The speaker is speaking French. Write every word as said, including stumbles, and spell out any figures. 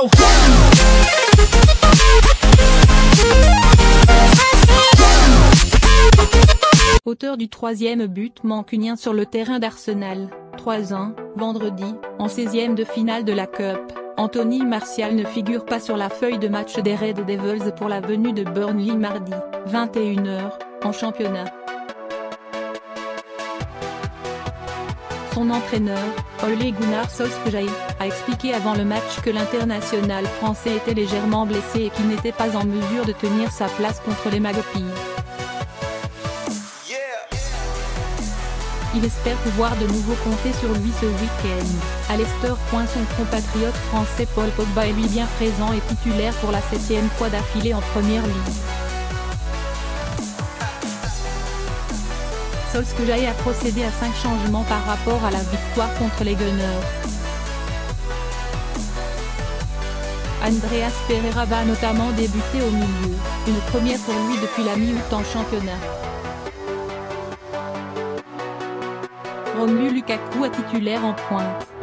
go. Auteur du troisième but mancunien sur le terrain d'Arsenal, trois un, vendredi, en seizième de finale de la Cup, Anthony Martial ne figure pas sur la feuille de match des Red Devils pour la venue de Burnley mardi, vingt et une heures, en championnat. Son entraîneur, Ole Gunnar Solskjaer, a expliqué avant le match que l'international français était légèrement blessé et qu'il n'était pas en mesure de tenir sa place contre les Magpies. Il espère pouvoir de nouveau compter sur lui ce week-end. À Leicester. Son compatriote français Paul Pogba est lui bien présent et titulaire pour la septième fois d'affilée en première ligue. Solskjaer a procédé à cinq changements par rapport à la victoire contre les Gunners. Andreas Pereira va notamment débuter au milieu, une première pour lui depuis la mi-août en championnat. Romelu Lukaku est titulaire en pointe.